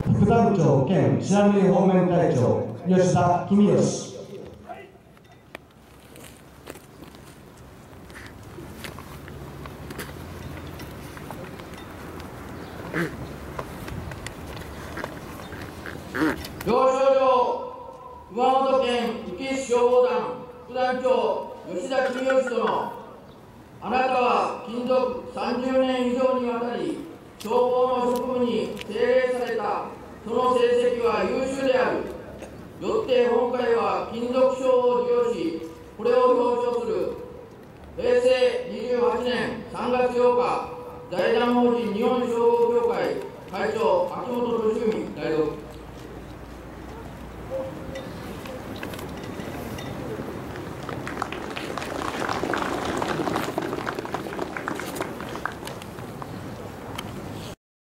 副団長兼白塗方面隊長吉田公義。 表彰状、熊本県宇城市消防団副団長吉田公義殿、あなたは勤続30年以上にわたり消防の職務に精励された。その成績は優秀である。よって本会は勤続賞を授与し、これを表彰する。平成28年3月8日、財団法人日本消防協会会長秋元俊文代読。